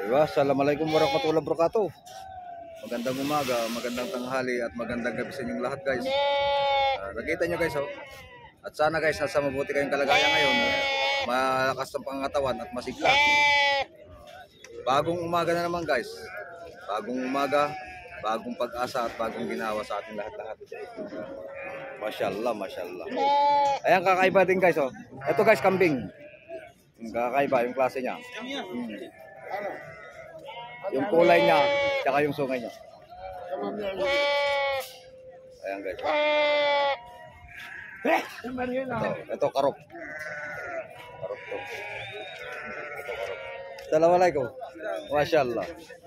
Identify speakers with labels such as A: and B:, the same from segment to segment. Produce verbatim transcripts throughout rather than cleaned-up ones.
A: Diba? Assalamualaikum warahmatullahi wabarakatuh. Magandang umaga, magandang tanghali at magandang gabi sa inyong lahat, guys. Uh, nakita nyo, guys, oh. At sana, guys, nasa mabuti kayong kalagayan ngayon. Malakas ang pangatawan at masigla. Bagong umaga na naman, guys. Bagong umaga, bagong pag-asa at bagong ginawa sa ating lahat-lahat. Masyaallah, masyaallah. Ayan, kakaiba din, guys, oh. Ito, guys, kambing. Kakaiba yung klase niya. Hmm. Yung kulay niya, tsaka yung sungay niya. Ayan, guys. Ito, ito karop. Karop to. Ito karop. Assalamualaikum. Masyaallah.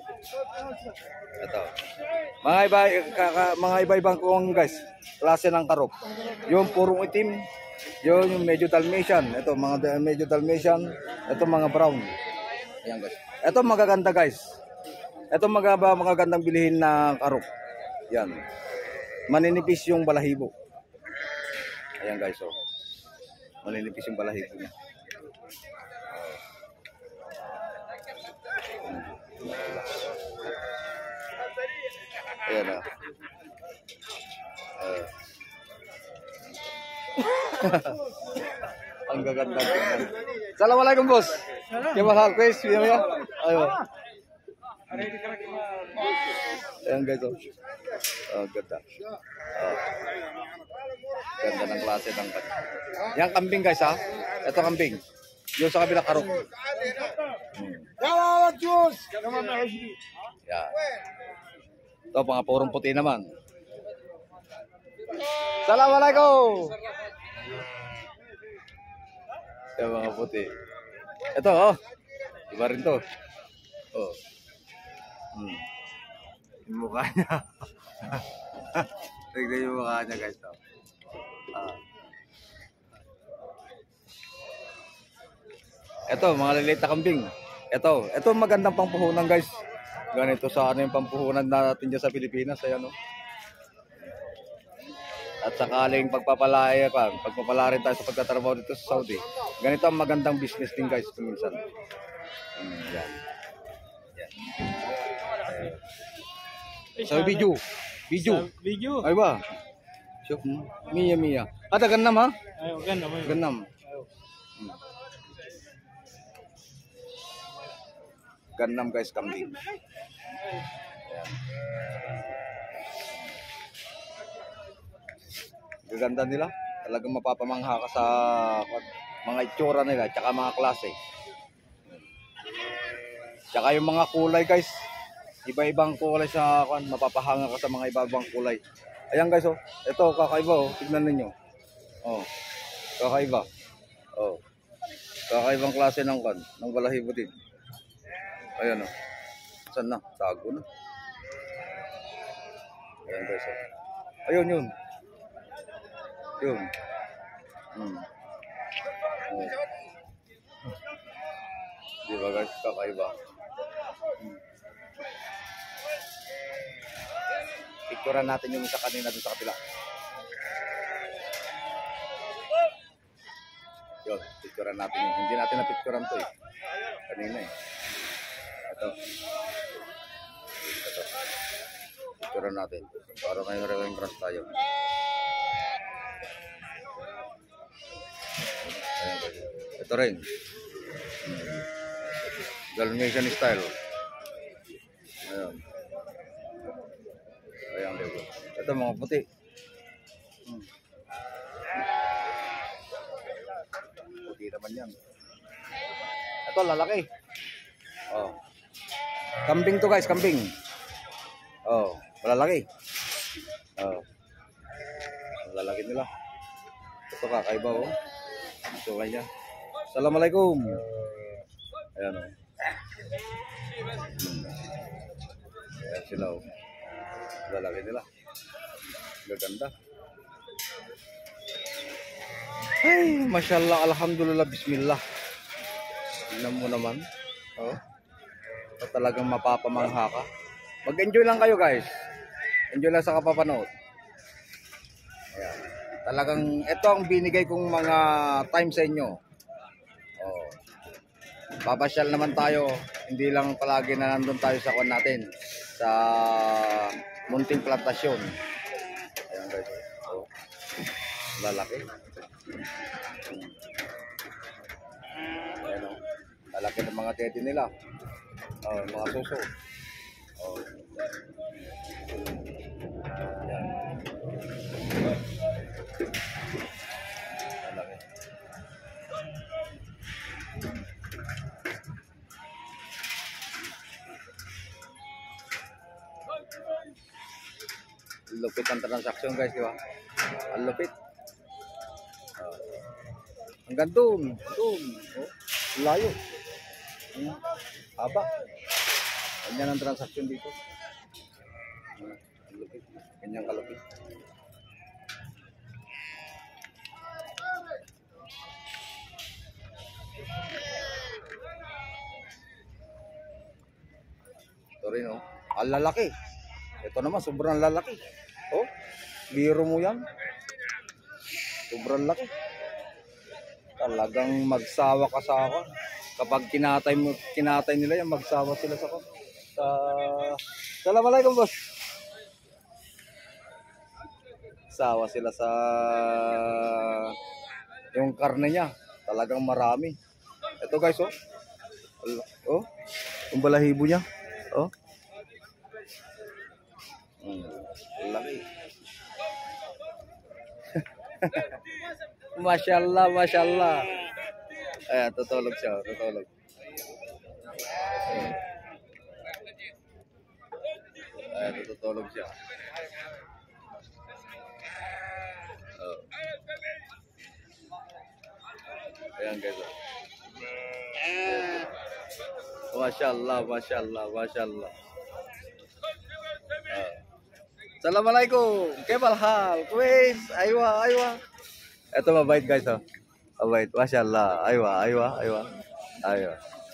A: Ito. Mga iba, kaka, mga iba-ibang kuwang, guys. Klase ng karop. Yung purong itim, yun yung medyo Dalmatian. Ito, mga medyo Dalmatian. Ito, mga brown. Ayan, guys. Ito, magaganda, guys. Ito, magaba, magagandang bilihin na karop. Yan. Maninipis yung balahibo. Ayan, guys. Oh. Maninipis yung balahibo niya. Ayan, ah. Uh. Ang gaganda. Assalamualaikum, bos. Gimana guys? Ya, ayo. Ayan, guys. Oh, oh ganda. Oh. Ganda ng klase ng kanya. Yang kambing, guys, ha. Ito kambing. Yung sa kabila karok. Hmm. Yan. Ito, mga purong puti naman. Assalamualaikum. Yung mga puti. Ito, oh. Iba rin to. Oh. Hmm. Yung mukha niya. Tignan yung mukha niya, guys. Ah. Ito, mga liliit na kambing. Ito, ito magandang pampuhunan, guys. Ganito sa ano yung pampuhunan natin dyan sa Pilipinas. Ayan, oh. At sakaling pagpapalaya pa, pagpapala rin tayo sa pagtatrabaho dito sa Saudi. Ganito ang magandang business din, guys, kuminsan. Hmm, yan. Yan. Sa video. Video.
B: Video.
A: Ay ba? Syok mo. Mia, Mia. Ada ganam, ha?
B: Ayo, ganam.
A: Ganam. Hmm. Ganam, guys, kambing. Yan. Gaganda nila. Talagang mapapamangha ka sa mga itsura nila, tsaka mga klase. Tsaka yung mga kulay, guys. Iba-ibang kulay sa kan, mapapahanga ka sa mga iba-ibang kulay. Ayan, guys, oh. Ito kakaiba, oh. Tignan ninyo. Oh. Kakaiba. Oh. Kakaibang klase ng kan, ng balahibo din. Ayan, oh. Saan na? Tago na. Ayan, guys, oh. Ayun, yun. Yun. Hmm. Oh. Di ba, guys? Kakaiba. Hmm. Picturean natin yung isa kanina dun sa kapila. Yun, picturean natin yun. Hindi natin na-picturean to, eh. Kanina, eh. Ito. Ito. Picturean natin. Para ngayong remembrance tayo. Ito rin. Hmm. Dalmatian style. Ayan. Ayan, diba? Ito mga puti. Hmm. Puti naman yan. Ito lalaki. Oh. Kambing to, guys, kambing. Oh, malalaki. Oh. Malalaki nila. Ito kakaiba, oh. Ito kanya. Assalamualaikum. Ayan, oh. Hmm. Ayan sila, oh. Lalaki nila. Gaganda. Ay, masyaallah, alhamdulillah, bismillah. Tingnan mo naman. Oh. Ito talagang mapapamangha ka. Mag-enjoy lang kayo, guys. Enjoy lang sa kapapanood. Ayan. Talagang ito ang binigay kong mga time sa inyo. Oh. papasyal naman tayo. Hindi lang palagi na nandun tayo sa kwan natin. Sa munting plantasyon. Ayan guys. Oh. Lalaki. Ayan o. Lalaki ng mga teddy nila. Oh, mga suso. Oh. Ayan. Lalaki. Lupit ang transaksyon guys, di ba? Ang lupit. Uh, hanggang doon, doon. Oh, layo. Hmm, haba. Ganyan ang transaksyon dito. Uh, ang lupit. Ganyan kalupit. Ito rin oh. Ang lalaki. Ito naman, sobrang lalaki. Oh, biro mo yan. Sobrang laki. Talagang magsawa ka sa ako. Kapag kinatay mo, kinatay nila yan, magsawa sila sa ako. Sa... Assalamualaikum, boss. Sawa sila sa... yung karne niya. Talagang marami. Ito guys, oh. Oh, yung balahibo niya. Oh. Hmm, laki. Masyaallah, masyaallah. Ayan, tutulog siya, tutulog. Ayan, tutulog siya. Oh. Ayan guys. Masyaallah, masyaallah, masyaallah. Oh. Assalamualaikum. Kebal hal? Kuis. Aywa, aywa. Ito mabait guys oh. Mabait. Masyaallah. Aywa, aywa, aywa. Aywa.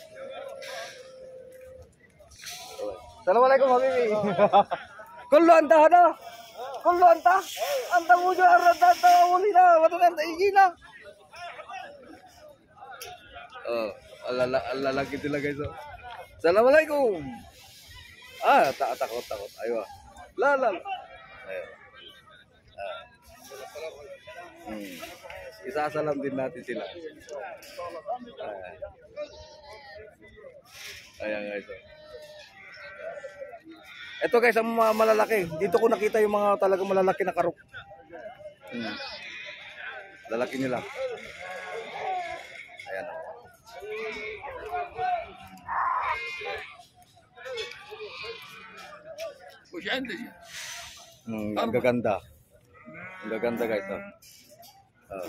A: Assalamualaikum habibi. Kullu anta hada? Kullu anta? Anta wujud arada tawulina wa anta igina. Oh, alala alala gitu lah guys oh. Assalamualaikum. Ah, tak takut takut. Aywa. La la. Ayo. Ah. Hmm. Isasalam din natin sila. Ayan guys. Ito guys ang mga malalaki. Dito ko nakita yung mga talagang malalaki na karok. Hmm. Lalaki nila. Ayan. Hmm, ang gaganda. Ang gaganda guys. Oh. Oh.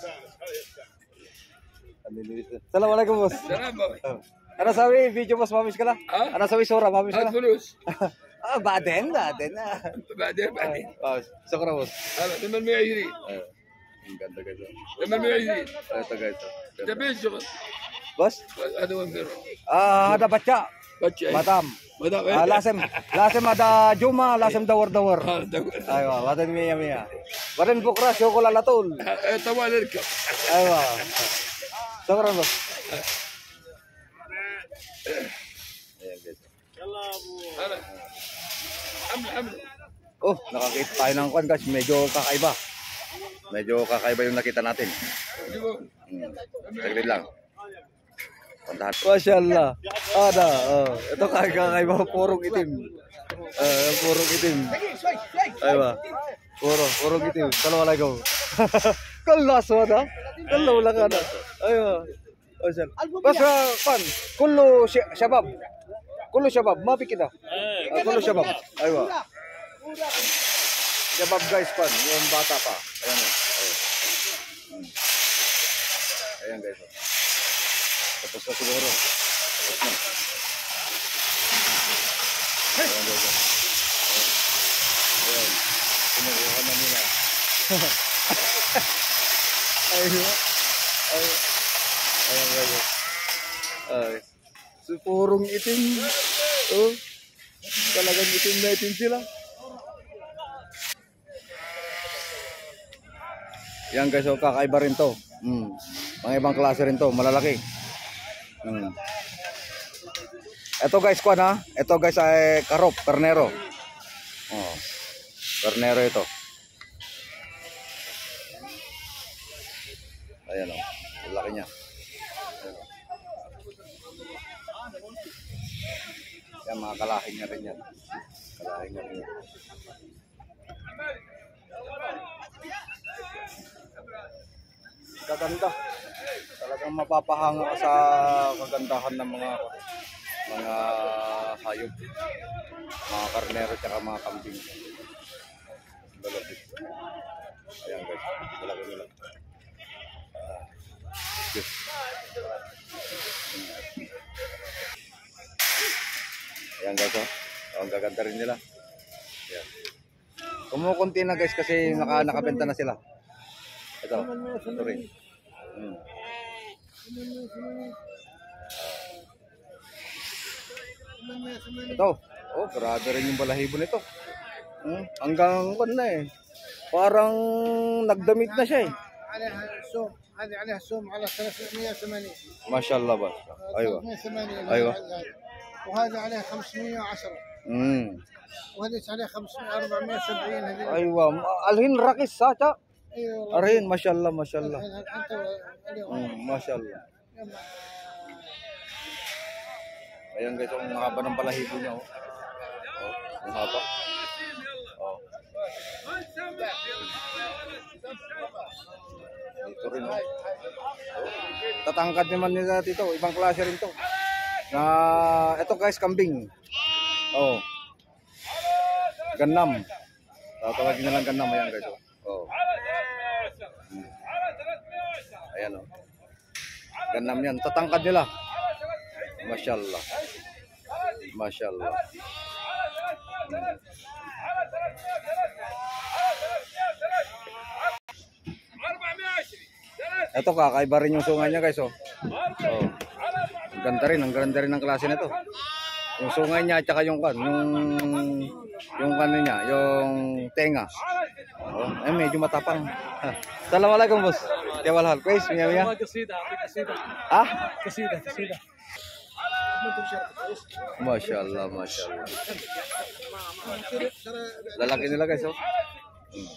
A: Assalamualaikum bos. Oh. Ano sabi video bos mamis ka na? Ano sabi sura mamis ka na? Ah, baden baden na.
B: بعدين بعدين
A: Oh, sukra bos.
B: هلا ثمانمائة وعشرين
A: Oh. Ang ganda guys.
B: ثمانمائة وعشرين
A: Ito guys.
B: ده بين شغل
A: Bos?
B: هذا وين بيروح
A: Ah, ada baca.
B: بتشي
A: Batam.
B: بدأ
A: Ah, lasem, lasem ada Juma, lasem dawar-dawar.
B: ها دور
A: Aywa, badan miya miya. Badan bukra syokol alatul.
B: طوال اركب
A: Aywa. Sukra bos. Ayan guys.
B: هلا حمل حمل
A: Oh, nakakita tayo ng kwan guys, medyo kakaiba. Medyo kakaiba yung nakita natin.
B: جيبوا
A: Hmm. Saglit lang. Puntahan. Masyaallah. Ada, oh. Ito kakaiba, purong itim. Eh, purong itim. Aywa. Puro, purong itim. Assalamualaikum. Kalas wala. Kalaw lang ada. Aywa. Masyaallah. Basta pan, kullu syabab. Kullu syabab, mapi kita. Ah, kullu syabab. Aywa. Syabab guys pan, yung bata pa. Ayan oh. Ayan. Hmm. Ayan guys. Oh. Tapos na siguro. Tapos na. Ayan guys. Oh. Ayan. Sinubukan na nila. Ayun. Ayun. Ayan guys. Ay. So, purong itim. Oh. Talagang itim na itim sila. Yan guys, oh, kakaiba rin to. Hmm. Mga ibang klase rin to, malalaki. Hmm. Ito guys, kuan ha. Ito guys ay karop, karnero. Oh. Karnero ito. Ayan oh. Ang laki niya. Ayan, oh. Yan, mga kalahing niya rin yan. Kalahing niya rin yan. Gaganda. Talagang mapapahanga ka sa kagandahan ng mga mga hayop. Mga karnero at mga kambing. Balapit. Ayan guys. Balapit nila. Uh, yes. Ayan guys oh. Oh, ang gaganda rin nila. Ayan. Kumukunti na guys kasi naka, nakabenta na sila. Ito. Ito rin. Hmm. Ito. Oh, grabe rin yung balahibo nito. Hmm. Hanggang kan na eh. Parang nagdamit na siya eh.
C: عليها سوم هذه عليها سوم على ثلاثمية وثمانين
A: Mashallah ba. Aywa.
C: ثلاثمية وثمانين
A: أيوة.
C: وهذا عليه خمسمية وعشرة
A: Hmm.
C: وهذه عليه خمسمية أربعمية وسبعين هذه
A: Aywa. Alhin rakis sa cha.
C: ايوه
A: Arin, mashallah, mashallah.
C: انت اليوم
A: Hmm, mashallah. Ayan guys, ang haba ng balahibo niya oh. Oh, ang haba. Oh. Dito rin oh. Tatangkad naman nila dito, ibang klase rin to. Na ito guys, kambing. Oh. Ganam. Tatawagin na lang ganam ayan guys oh. Oh. Hmm. Ayan oh. Ganam yan, tatangkad nila. Mashallah. Mashallah. Hmm. Ito kakaiba rin yung sungay niya guys oh. Oh. Ang ganda rin, ang ganda rin ng klase nito. Yung sungay niya at saka yung kan, yung yung kan niya, yung tenga. Oh, eh medyo matapang. Assalamualaikum bos. Kewal hal? Kuis miya miya?
C: قصيدة قصيدة
A: Ah?
C: قصيدة قصيدة
A: Mashallah, mashallah. Lalaki nila guys oh. Hmm.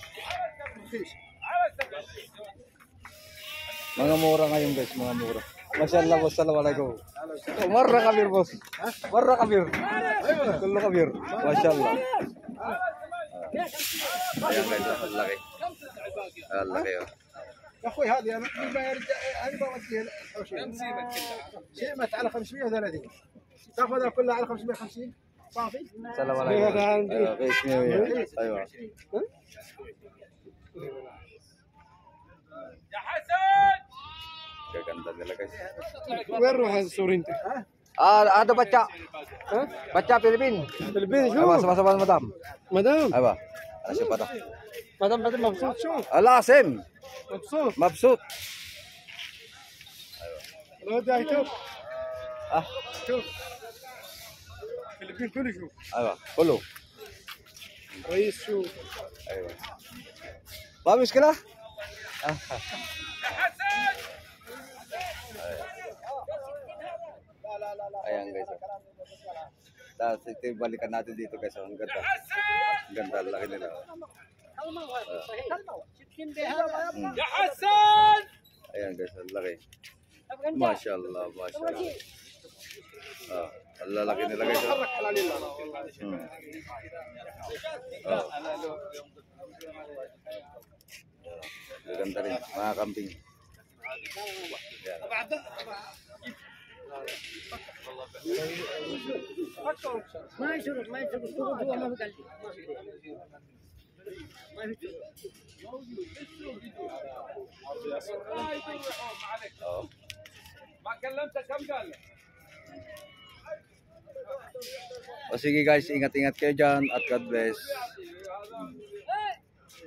A: Mga mura ngayon guys, mga mura. Mashallah bos, assalamualaikum. Oh, marra kabir bos. Marra kabir. Kullu kabir. Mashallah. Ayan guys, ang laki. Ang laki oh.
C: يا اخوي هذه انا ما يرجع انا بوديها سيمت على خمسمية وثلاثين تاخذها كلها على خمسمية وخمسين صافي
A: Assalamualaikum. Ayo, guys, miya. Ayo.
B: يا حسن
A: Gaganda nila guys.
C: وين روح السوري انت؟
A: Ah, ada baca. Baca Filipin.
C: الفلبين
A: Ayo,
C: شوف
A: sama-sama madam.
C: مدام
A: Ayo. Ano siya pa to?
C: مدام مدام مبسوط شوف
A: Ala, Sim.
C: مبسوط
A: Mabsut.
C: لو داي شوف
A: Ah,
C: شوف الفلبين كله شوف
A: ayo. Pulo.
C: رئيس شوف
A: Ayo. Bagus kala? Ah. Ayan guys. oh. Tapos ito yung balikan natin dito guys. oh. Ang ganda. Ang ganda. Ang laki nila. oh. Hmm.
B: يا حسن
A: Ayan guys. Ang laki. Mashallah. Mashallah. Ah, ang lalaki nila guys. oh. Hmm. Oh. Ang ganda rin. Mga kambing. Ayan.
C: ما يشرب ما يشرب السوق هو ما في قلبي ما في
A: Oh.
B: ما كلمتك كم قال لك؟
A: O sige guys, ingat-ingat kayo dyan at God bless.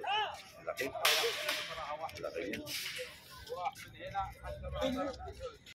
A: Laki. Laki niya.